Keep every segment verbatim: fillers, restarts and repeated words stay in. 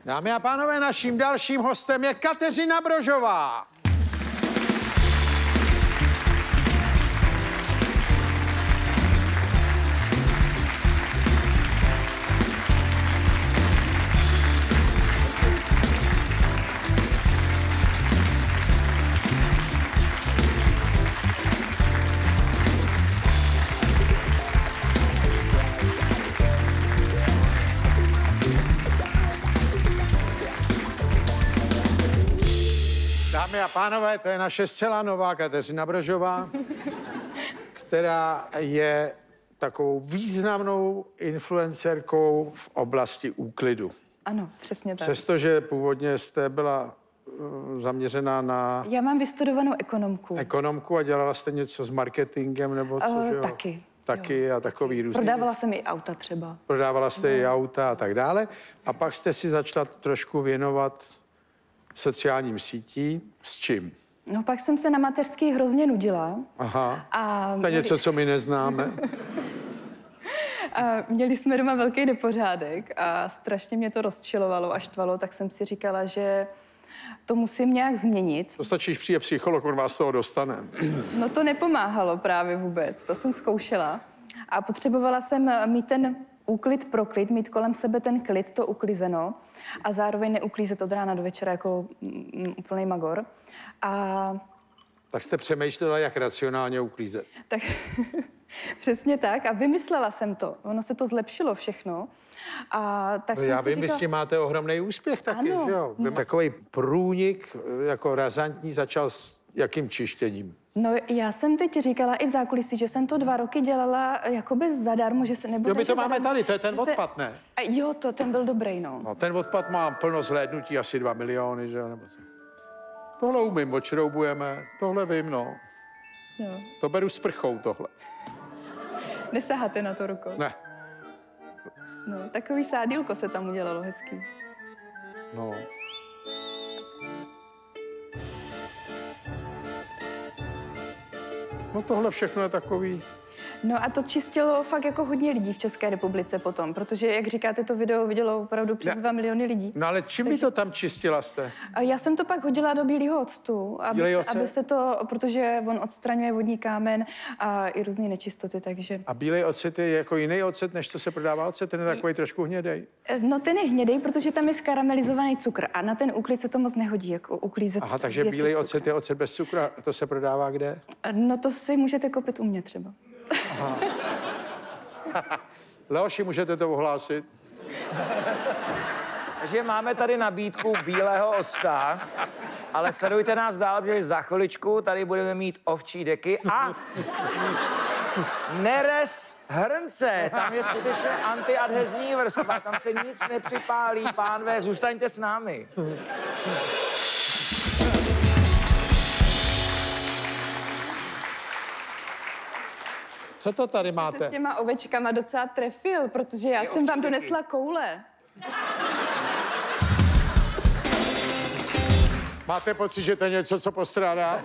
Dámy a pánové, naším dalším hostem je Kateřina Brožová. Dámy a pánové, to je naše zcela nová Kateřina Brožová, která je takovou významnou influencerkou v oblasti úklidu. Ano, přesně tak. Přestože původně jste byla uh, zaměřená na... Já mám vystudovanou ekonomku. Ekonomku a dělala jste něco s marketingem nebo co, Uh, že jo? taky. Taky jo. a takový různý. Prodávala jsem i auta třeba. Prodávala jste no. i auta a tak dále. A pak jste si začala trošku věnovat sociálním sítím. S čím? No pak jsem se na mateřský hrozně nudila. Aha, a to je něco, co my neznáme. A měli jsme doma velký nepořádek a strašně mě to rozčilovalo a štvalo, tak jsem si říkala, že to musím nějak změnit. To stačí, když přijde psycholog, on vás z toho dostane. No to nepomáhalo právě vůbec, to jsem zkoušela. A potřebovala jsem mít ten úklid pro klid, mít kolem sebe ten klid, to uklizeno a zároveň neuklízet od rána do večera jako mm, úplný magor. A... Tak jste přemýšlela, jak racionálně uklízet. Tak přesně tak a vymyslela jsem to. Ono se to zlepšilo všechno. A tak no jsem já si vím, říkala... vy s tím máte ohromný úspěch taky, ano. že jo? No. Takový průnik jako razantní začal s jakým čištěním? No já jsem teď říkala i v zákulisí, že jsem to dva roky dělala jakoby zadarmo, že se nebude... Jo, my to máme zadarmo, tady, to je ten se... odpad, ne? A jo, to ten byl dobrý, no. No, ten odpad má plno zhlédnutí, asi dva miliony, že jo? Nebo co? Tohle umím, odšroubujeme, tohle vím, no. Jo. To beru s prchou, tohle. Nesaháte na to rukou? Ne. No, takový sádílko se tam udělalo hezký. No. No tohle všechno je takový... No a to čistilo fakt jako hodně lidí v České republice potom, protože, jak říkáte, to video vidělo opravdu přes dva miliony lidí. No ale čím Takže... by to tam čistila jste? A já jsem to pak hodila do bílého octu, aby, Bílej se, ocet? aby se to, protože on odstraňuje vodní kámen a i různé nečistoty, takže... A bílej ocet je jako jiný ocet, než to se prodává ocet, ten je takový trošku hnědej. No ten je hnědej, protože tam je skaramelizovaný cukr a na ten úklid se to moc nehodí, jako uklízet. Aha, takže bílej ocet je ocet bez cukru a to se prodává kde? No to si můžete koupit u mě třeba. Aha. Leoši, můžete to ohlásit? Takže máme tady nabídku bílého octa, ale sledujte nás dál, protože za chviličku tady budeme mít ovčí deky a nerez hrnce. Tam je skutečně antiadhezní vrstva, tam se nic nepřipálí. Pánové, zůstaňte s námi. Co to tady máte? S těma ovečkama docela trefil, protože já jsem vám donesla koule. Máte pocit, že to je něco, co postrádá?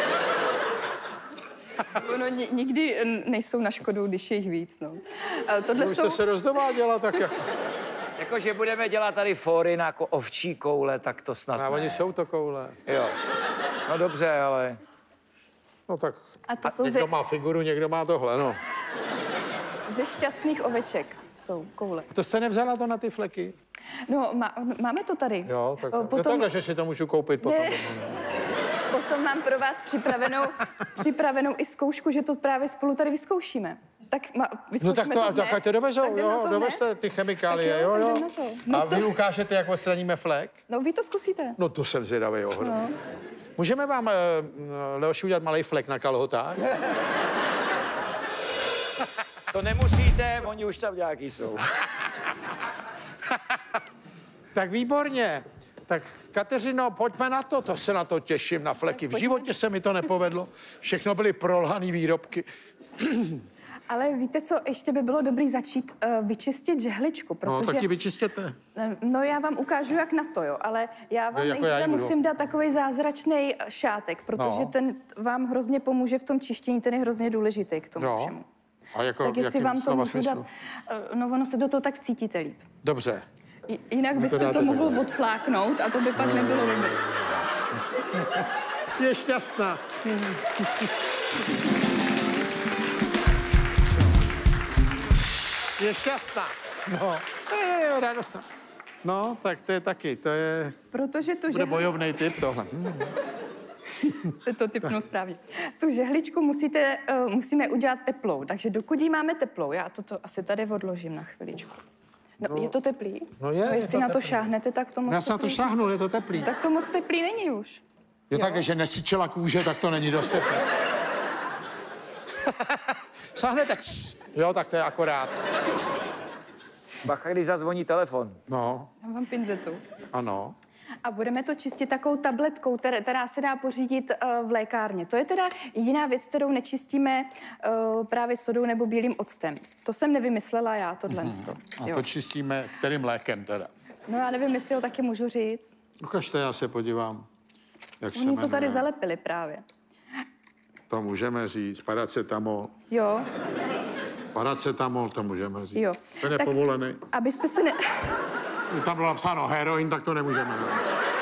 Ono ni- nikdy nejsou na škodu, když je jich víc, no. A tohle Už jsou... jste se rozdováděla, tak jak... Jako, že budeme dělat tady fóry na jako ovčí koule, tak to snad A ne. oni jsou to koule. Jo. No dobře, ale... No tak... A to jsou ze, Někdo má figuru, někdo má tohle, no. ze šťastných oveček jsou koule. To jste nevzala to na ty fleky? No, má, máme to tady. Jo, tak O, potom... jo, takhle, že si to můžu koupit potom. Ne. Potom mám pro vás připravenou, připravenou i zkoušku, že to právě spolu tady vyzkoušíme. Tak ma, No tak to, tak ať to dovezou, Tak jdem na jo, to dovezte hned? ty chemikálie, Tak jo, jo, tak jo. jdem na to. No A to- vy ukážete, jak odstraníme flek? No, vy to zkusíte. No to jsem zvědavý ohromně. No. Můžeme vám, uh, Leoši, udělat malý flek na kalhotách? To nemusíte, oni už tam nějaký jsou. Tak výborně. Tak Kateřino, pojďme na to, to se na to těším, na fleky. V životě se mi to nepovedlo. Všechno byly prolhaný výrobky. Ale víte co, ještě by bylo dobrý začít uh, vyčistit žehličku, No, protože... tak ji vyčistěte. No, já vám ukážu, jak na to, jo, ale já vám Jo, jako nejdříve já ji budu. musím dát takový zázračný šátek, protože No. ten vám hrozně pomůže v tom čištění, ten je hrozně důležitý k tomu Jo. všemu. A jako, Tak jestli jakým vám to slova můžu dát, smyslu? uh, no ono se do toho tak cítíte líp. Dobře. J- Jinak to byste to, dáte to mohl takhle. odfláknout a to by pak no. nebylo dobré. Je šťastná. Je šťastná. No, to je radostná. No, tak to je taky, to je... Protože tu Bude žehličku, bojovný typ tohle. jste to typnul správně. Tu žehličku musíte, uh, musíme udělat teplou, takže dokud ji máme teplou, já toto asi tady odložím na chviličku. No, No, je to teplý? no je, no, je jestli to na to teplý. šáhnete, tak to moc Já jsem na to teplý. šáhnul, je to teplý. Tak to moc teplý není už. Jo, tak, že nesíčela kůže, tak to není dost teplý. Sáhnete, cs. Jo, tak to je akorát. Bacha, když zazvoní telefon. No, Já mám pinzetu. ano. A budeme to čistit takovou tabletkou, která, která se dá pořídit uh, v lékárně. To je teda jediná věc, kterou nečistíme uh, právě sodou nebo bílým octem. To jsem nevymyslela já, tohle. Mm-hmm. A to čistíme kterým lékem teda? No já nevím, jestli ho taky můžu říct. Ukažte, já se podívám, jak se Oni to jmenuje. tady zalepili právě. To můžeme říct, paracetamol. Jo, Paracetamol, to můžeme říct. jo. To je Tak nepovolený. abyste se ne... Kdyby tam bylo napsáno heroin, tak to nemůžeme. No.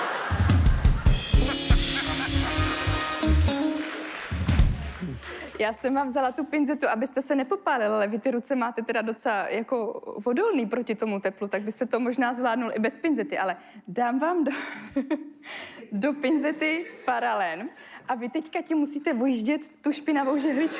Já jsem vám vzala tu pinzetu, abyste se nepopálil, ale vy ty ruce máte teda docela jako odolný proti tomu teplu, tak byste to možná zvládnul i bez pinzety, ale dám vám do, do pinzety paralen a vy teďka ti musíte vojíždět tu špinavou žehličku.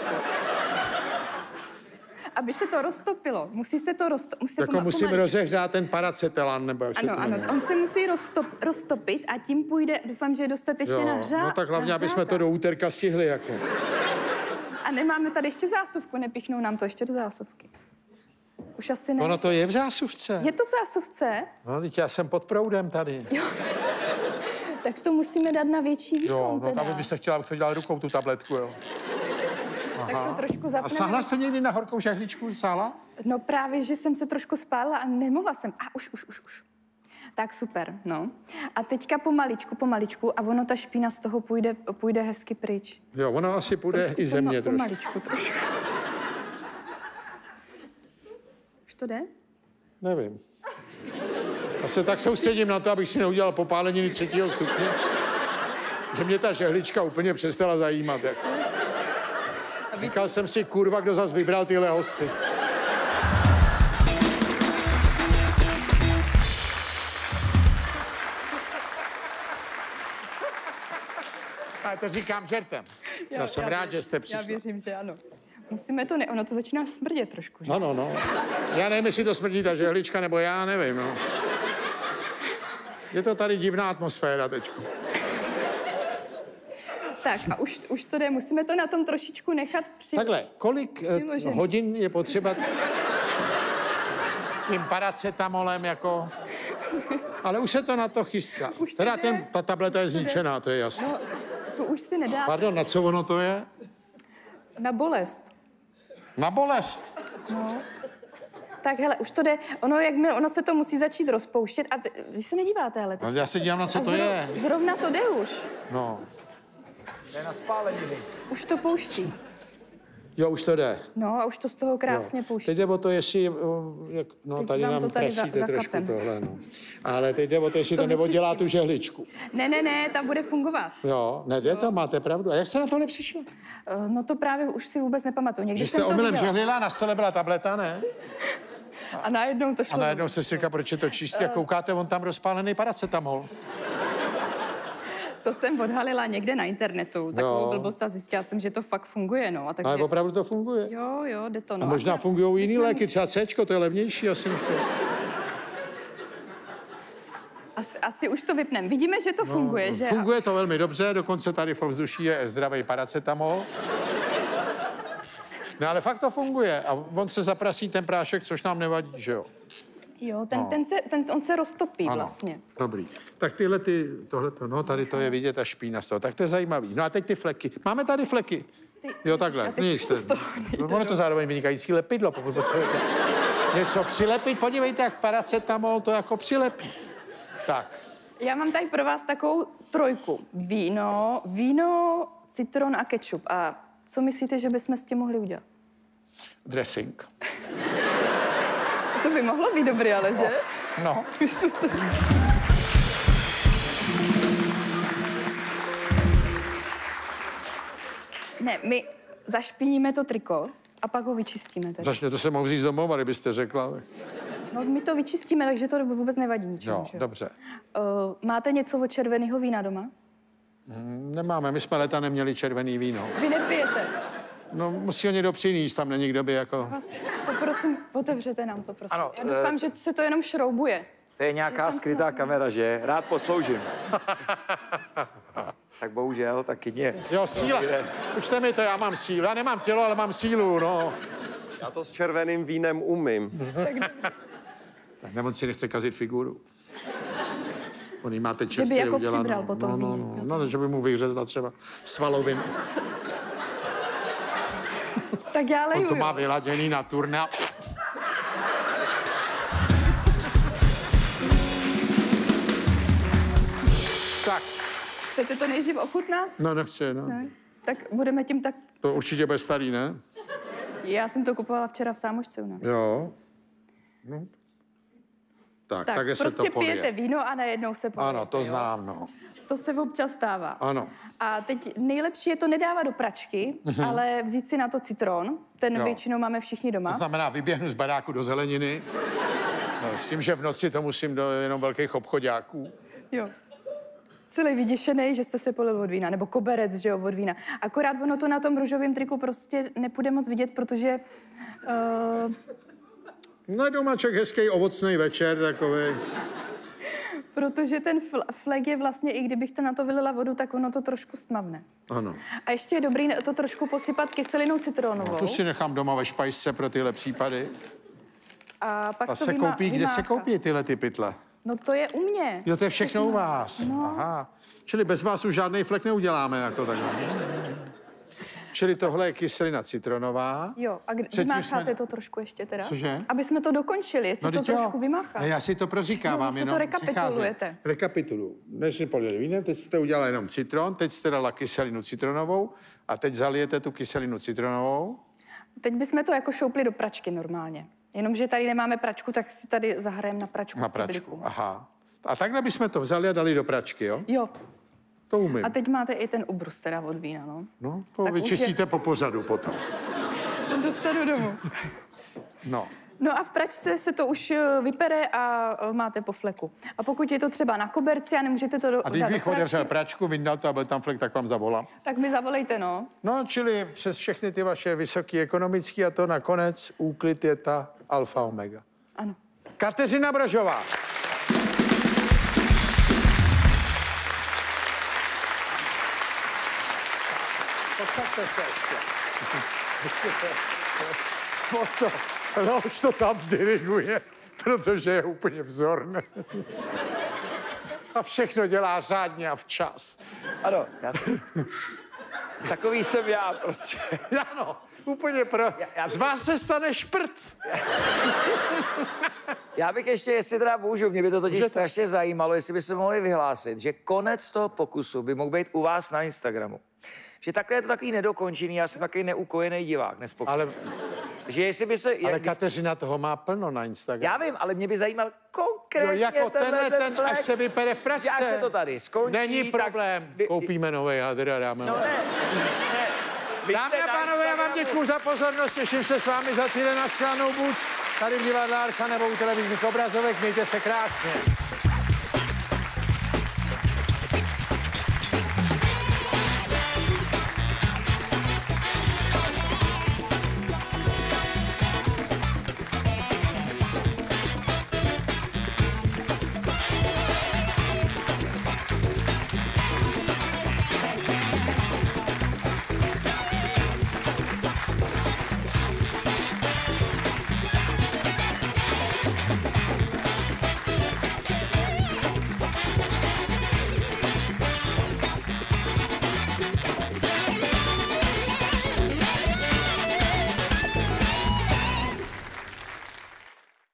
Aby se to roztopilo. Musí se to roztopit. Jako musím rozehřát ten paracetelan, nebo jak se Ano, to ano, jmenuje. on se musí roztop, roztopit a tím půjde, doufám, že je dostatečně nahřát. No tak hlavně, aby jsme to do úterka stihli, jako. A nemáme tady ještě zásuvku, nepichnou nám to ještě do zásuvky. Už asi ne. Ono to je v zásuvce. Je to v zásuvce? No, teď já jsem pod proudem tady. Tak to musíme dát na větší výkon Jo, no teda. tam byste chtěla, abych to dělal rukou, tu tabletku, jo. Tak to trošku A zapneme. sáhla jste někdy na horkou žehličku? Sáhla? No právě, že jsem se trošku spálila a nemohla jsem. A už, už, už, už. Tak super, no. A teďka pomaličku, pomaličku a ono, ta špína z toho půjde, půjde hezky pryč. Jo, ono asi půjde Trošku i ze mě poma- trošku. Pomaličku trošku. Už to jde? Nevím. Já se tak soustředím na to, abych si neudělal popáleniny třetího stupně, že mě ta žehlička úplně přestala zajímat. Jako. Říkal jsem si, kurva, kdo zas vybral tyhle hosty. Ale to říkám žertem. Já, já jsem já rád, že jste přišla. Já věřím, že ano. Musíme to, ne, ono to začíná smrdět trošku, že? Ano, no. Já nevím, jestli to smrdí ta žehlička, nebo já nevím, no. Je to tady divná atmosféra teďko. Tak a už, už to jde, musíme to na tom trošičku nechat při... Takhle, kolik eh, Přiložený. hodin je potřeba tím paracetamolem jako... Ale už se to na to chystá. Už to Teda jde. ten, ta tableta je Už to jde. zničená, to je jasné. No, to už si nedá Pardon, na co ono to je? na bolest. Na bolest. No. Tak hele, už to jde. Ono, jakmile, ono se to musí začít rozpouštět. A ty, vy se nedíváte, ale teď. No, já se dívám, na co A to zro- je. Zrovna to jde už. No. To je na spáleniny. Už to pouští. Jo, už to jde. No a už to z toho krásně Jo. pouští. Teď jde o to, jestli... o, Jak, no, Teď tady vám nám to tady za- prasíte trošku zakapem. tohle, no. Ale teď jde o to, jestli to, To to neoddělá vyčistím. tu žehličku. Ne, ne, ne, ta bude fungovat. Jo, nejde to, máte pravdu. A jak jste na tohle přišla? Eh, No to právě už si vůbec nepamatuju. Někdy Že jsem jste to omylem viděla. žehlila, na stole byla tableta, ne? A najednou to A šlo. najednou se říká, proč je to čistý a koukáte, on tam rozpálený paracetamol. To jsem odhalila někde na internetu. Takovou Jo. blbost a zjistila jsem, že to fakt funguje, no. A takže... Ale opravdu to funguje. Jo, jo, jde to, A no. možná Akorát fungují my jiný jsme léky, třeba Cčko, to je levnější asi než to. Asi, asi už to vypneme. Vidíme, že to funguje, že? Funguje to velmi dobře, dokonce tady v ovzduší je zdravý paracetamol. No ale fakt to funguje a on se zaprasí ten prášek, což nám nevadí, že jo? Jo, ten, No. ten, se, ten, on se roztopí Ano, vlastně. dobrý. Tak tyhle ty, tohleto, no tady to je vidět, ta špína z toho, tak to je zajímavý. No a teď ty fleky. Máme tady fleky. Ty, Jo, takhle. a teď Nic, už to z toho nejde, ono to zároveň vynikající lepidlo, pokud potřebujete něco přilepit. Podívejte, jak paracetamol to jako přilepí. Tak, Já mám tady pro vás takovou trojku. Víno, víno, citron a ketchup. A co myslíte, že bychom s tím mohli udělat? dressing. To by mohlo být dobrý, ale že? No. Ne, my zašpiníme to triko a pak ho vyčistíme tedy. Začně to se mohu vzít domů, kdybyste řekla. No, my to vyčistíme, takže to vůbec nevadí ničemu. Jo, že? dobře. Uh, máte něco od červeného vína doma? Nemáme, my jsme leta neměli červený víno. Vy nepijete. No, musí ho někdo přinést, tam není kdo by jako... Poprosím, otevřete nám to, prosím. Ano, Já doufám, eh, že se to jenom šroubuje. To je nějaká tam skrytá snad- kamera, že? Rád posloužím. Tak bohužel, taky ne. Jo, síla. Učte mi to, já mám sílu. Já nemám tělo, ale mám sílu, no. Já to s červeným vínem umím. Tak nemoc si nechce kazit figuru. On jí máte by čerstvě jako udělanou. přibral potom no, no, víno. no, no, že by mu vyhřezla třeba svalovinu. Tak já leju, On to má jo. vyladěný na turné. Tak, Chcete to nejdřív ochutnat? no nechci, no. Ne? Tak budeme tím tak... To určitě bude starý, ne? Já jsem to kupovala včera v Sámošce u nás. Jo. No. Tak, Tak takhle se prostě to polije. pijete víno a najednou se polije. Ano, to znám, no. To se občas stává. Ano. A teď nejlepší je to nedávat do pračky, ale vzít si na to citron. Ten Jo. většinou máme všichni doma. To znamená, vyběhnu z baráku do zeleniny, no, s tím, že v noci to musím do jenom velkých obchodáků. Jo. Celý vyděšený, že jste se polil od vína, nebo koberec, že jo, od vína. Akorát ono to na tom růžovém triku prostě nepůjde moc vidět, protože... Uh, No, domáček, hezký ovocný večer, takový. protože ten fl- flek je vlastně, i kdybych to na to vylila vodu, tak ono to trošku stmavne. Ano. A ještě je dobrý to trošku posypat kyselinou citronovou. Tu si nechám doma ve špajsce pro tyhle případy. A pak A to se vymá- koupí, kde se vymáchá. koupí tyhle ty pytle? No to je u mě. Jo, to je všechno u vás. No. Aha. Čili bez vás už žádný flek neuděláme, jako takhle. Čili tohle je kyselina citronová. Jo, a kdy Předtím vymácháte jsme- to trošku ještě teda? Cože? Aby jsme to dokončili, jestli to vždyť jo. trošku vymácháte. Ne, já si to proříkávám, No, si to jenom rekapitulujete. přicházím. Rekapituluju. Než si polili vínem, teď jste udělala jenom citron, teď jste dala kyselinu citronovou a teď zalijete tu kyselinu citronovou. Teď bychom to jako šoupli do pračky normálně. Jenomže tady nemáme pračku, tak si tady zahrajeme na pračku. Na v pračku, tebliku. aha. A takhle bychom to vzali a dali do pračky, jo? Jo. To umím. A teď máte i ten ubrus teda od vína, no. No, to Tak už vyčistíte po pořadu potom. Dostanu domů. No. No a v pračce se to už eh, vypere a eh, máte po fleku. A pokud je to třeba na koberci a nemůžete to do, A když dát do bych pračky, otevřel pračku, vyndal to a byl tam flek, tak vám zavolám. tak mi zavolejte, no. No, čili přes všechny ty vaše vysoké ekonomické a to nakonec úklid je ta alfa omega. Ano. Kateřina Brožová. Posaďte se ještě. O to, no, už to tam diriguje, protože je úplně vzorný. A všechno dělá řádně a včas. Ano, já... Takový jsem já prostě. Ano, úplně pro... já- Z vás se stane šprt. Já bych ještě, jestli teda můžu, mě by to totiž Můžete. strašně zajímalo, jestli by se mohli vyhlásit, že konec toho pokusu by mohl být u vás na Instagramu. Že takhle je to takový nedokončený, já jsem takový neukojený divák, nespokojený. Ale, Že jestli by se... ale jak bys- Kateřina toho má plno na Instagramu. Já vím, ale mě by zajímal Jo, konkrétně jako tenhle, ten, flek. až se vypere v pračce. Já se to tady skončí. Není tak problém, vy- koupíme nový a teda dáme. No ho. ne, ne. Vy Dámy jste a na pánové, já vám Instagramu- děkuju za pozornost, těším se s vámi za týden na shledanou buď tady v divadle Archa nebo u televizních obrazovek. Mějte se krásně.